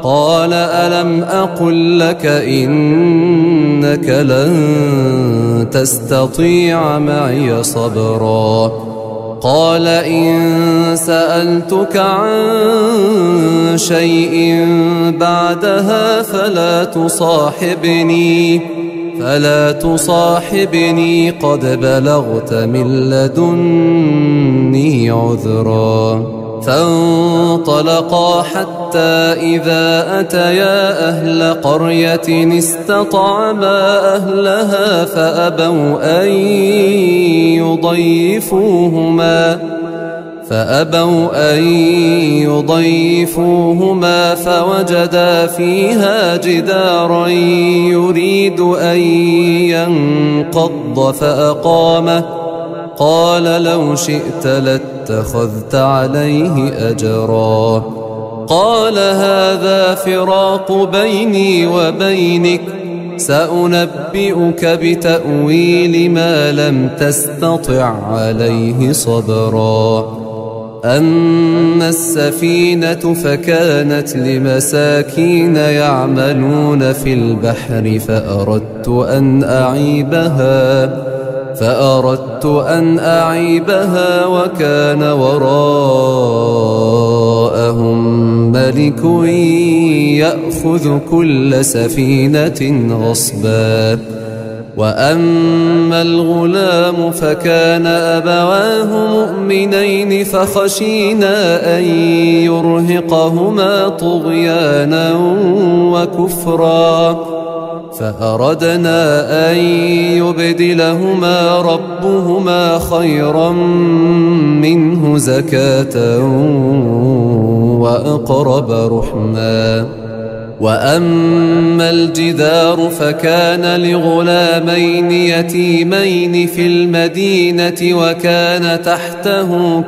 قال ألم أقل لك إنك لن تستطيع معي صبرا قال إن سألتك عن شيء بعدها فلا تصاحبني قد بلغت من لدني عذرا فانطلقا حتى إذا أتيا أهل قرية استطعما أهلها فأبوا أن يضيفوهما فوجدا فيها جدارا يريد أن ينقض فأقامه قال لو شئت لاتخذت عليه أجرا قال هذا فراق بيني وبينك سأنبئك بتأويل ما لم تستطع عليه صبرا أما السفينة فكانت لمساكين يعملون في البحر فأردت أن أعيبها وكان وراءهم ملك يأخذ كل سفينة غصبا وأما الغلام فكان أبواه مؤمنين فخشينا أن يرهقهما طغيانا وكفرا فأردنا أن يبدلهما ربهما خيرا منه زكاة وأقرب رحما وأما الجدار فكان لغلامين يتيمين في المدينة وكان تحته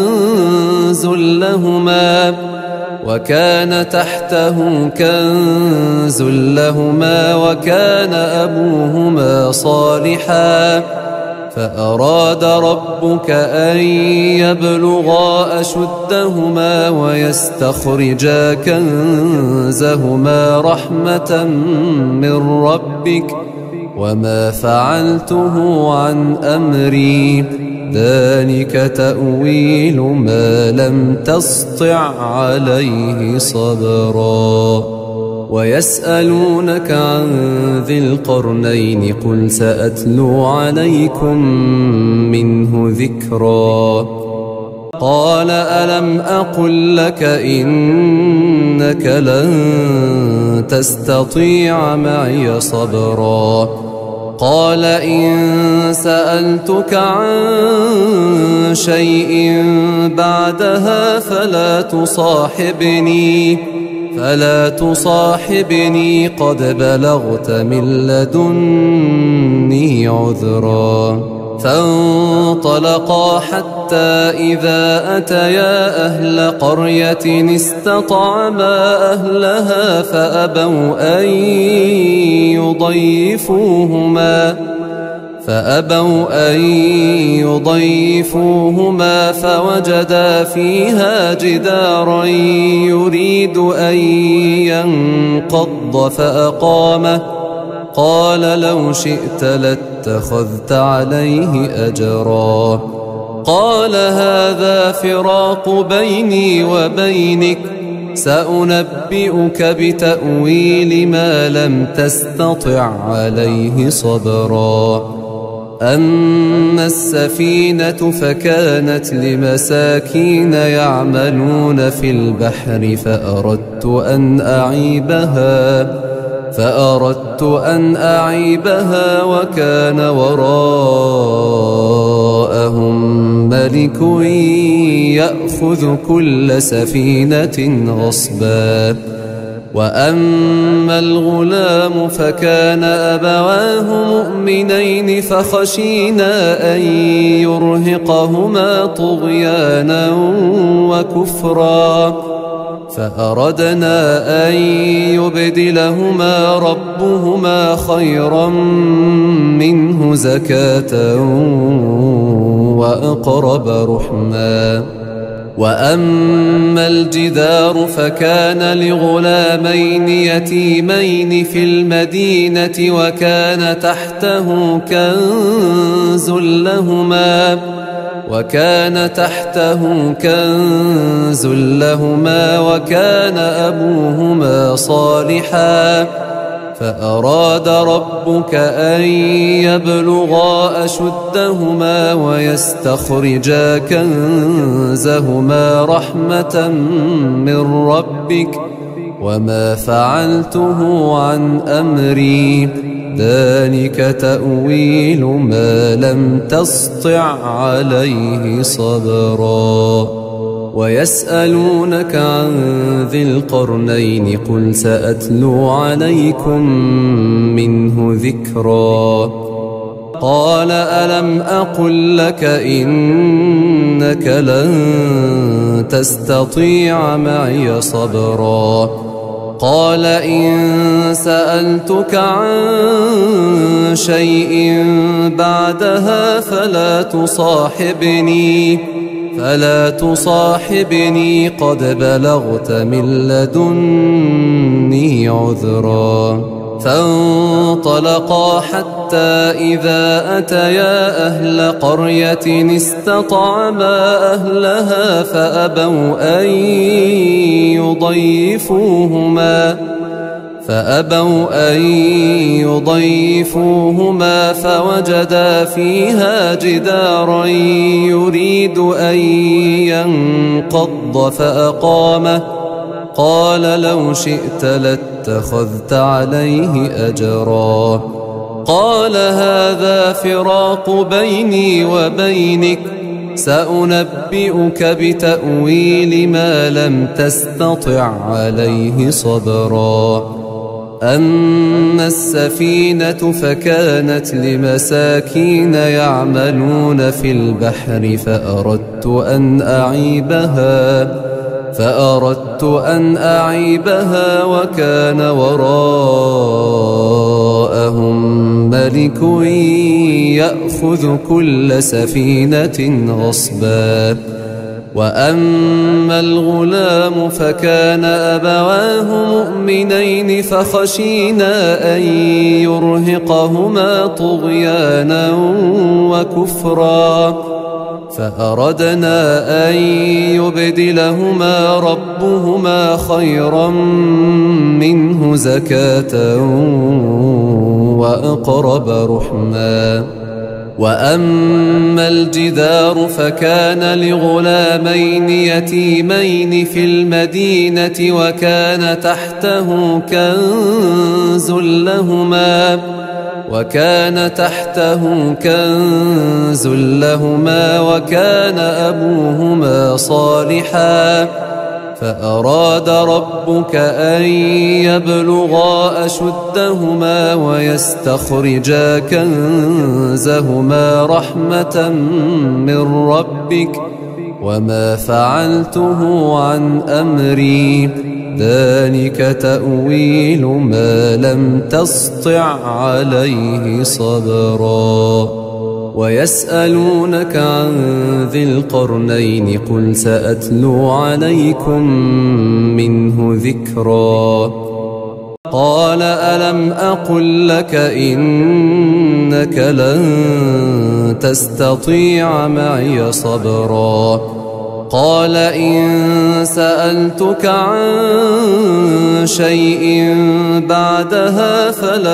كنز لهما وكان أبوهما صالحا فأراد ربك أن يبلغا أشدهما ويستخرجا كنزهما رحمة من ربك وما فعلته عن أمري ذلك تأويل ما لم تسطع عليه صبرا ويسألونك عن ذي القرنين قل سأتلو عليكم منه ذكرا قال ألم أقل لك إنك لن تستطيع معي صبرا قال إن سألتك عن شيء بعدها فلا تصاحبني قد بلغت من لدني عذرا فانطلقا حتى إذا أتيا أهل قرية استطعما أهلها فأبوا أن يضيفوهما فوجدا فيها جدارا يريد أن ينقض فأقامه قال لو شئت لاتخذت عليه أجرا قال هذا فراق بيني وبينك سأنبئك بتأويل ما لم تستطع عليه صبرا أما السفينة فكانت لمساكين يعملون في البحر فأردت أن أعيبها وكان وراءهم ملك يأخذ كل سفينة غصبا وأما الغلام فكان أبواه مؤمنين فخشينا أن يرهقهما طغيانا وكفرا فأردنا أن يبدلهما ربهما خيرا منه زكاة وأقرب رحما وأما الجدار فكان لغلامين يتيمين في المدينة وكان تحته كنز لهما وكان أبوهما صالحا فأراد ربك أن يبلغا أشدهما ويستخرجا كنزهما رحمة من ربك وما فعلته عن أمري ذلك تأويل ما لم تسطع عليه صبرا ويسألونك عن ذي القرنين قل سأتلو عليكم منه ذكرا قال ألم أقل لك إنك لن تستطيع معي صبرا قال إن سألتك عن شيء بعدها فلا تصاحبني قد بلغت من لدني عذرا فانطلقا حتى إذا أتيا أهل قرية استطعما أهلها فأبوا أن يضيفوهما فوجدا فيها جدارا يريد أن ينقض فأقامه قال لو شئت لاتخذت عليه أجرا قال هذا فراق بيني وبينك سأنبئك بتأويل ما لم تستطع عليه صبرا أما السفينة فكانت لمساكين يعملون في البحر فأردت أن أعيبها وكان وراءهم ملك يأخذ كل سفينة غصبا وأما الغلام فكان أبواه مؤمنين فخشينا أن يرهقهما طغيانا وكفرا فأردنا أن يبدلهما ربهما خيرا منه زكاة وأقرب رحما وأما الجدار فكان لغلامين يتيمين في المدينة وكان تحته كنز لهما وكان أبوهما صالحا فأراد ربك أن يبلغا أشدهما ويستخرجا كنزهما رحمة من ربك وما فعلته عن أمري ذلك تأويل ما لم تسطع عليه صبرا ويسألونك عن ذي القرنين قل سأتلو عليكم منه ذكرا قال ألم أقل لك إنك لن تستطيع معي صبرا قال إن سألتك عن شيء بعدها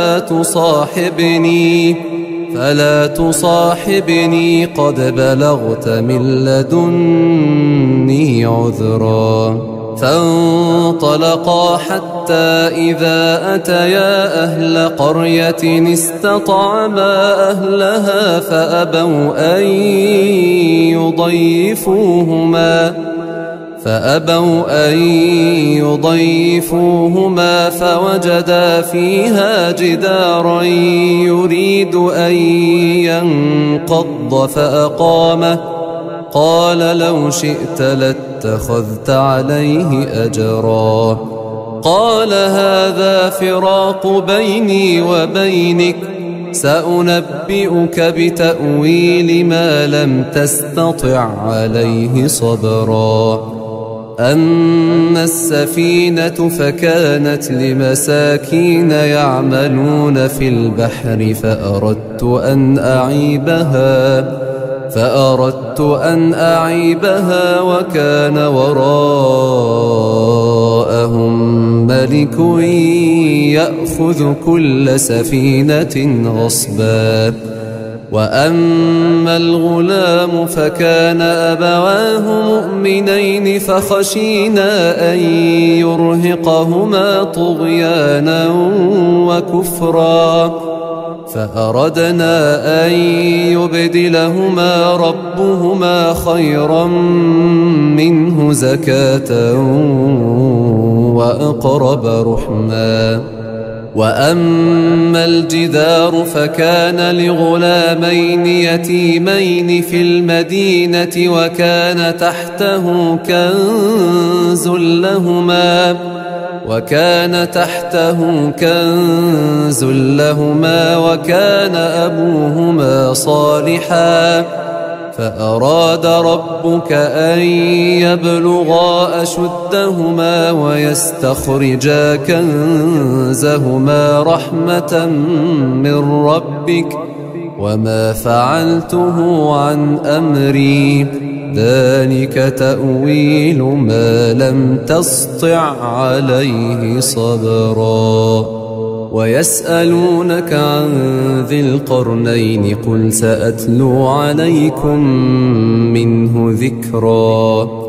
فلا تصاحبني قد بلغت من لدني عذرا فانطلقا حتى إذا أتيا أهل قرية استطعما أهلها فأبوا أن يضيفوهما فوجدا فيها جدارا يريد أن ينقض فأقامه قال لو شئت لاتخذت عليه أجرا قال هذا فراق بيني وبينك سأنبئك بتأويل ما لم تستطع عليه صبرا. أما السفينة فكانت لمساكين يعملون في البحر فأردت أن أعيبها وكان وراءهم ملك يأخذ كل سفينة غصبا. وأما الغلام فكان أبواه مؤمنين فخشينا أن يرهقهما طغيانا وكفرا، فأردنا أن يبدلهما ربهما خيرا منه زكاة وأقرب رحما. وأما الجدار فكان لغلامين يتيمين في المدينة وكان تحته كنز لهما وكان أبوهما صالحا، فأراد ربك أن يبلغا أشدهما ويستخرجا كنزهما رحمة من ربك وما فعلته عن أمري، ذلك تأويل ما لم تسطع عليه صبرا. ويسألونك عن ذي القرنين قل سأتلو عليكم منه ذكرا.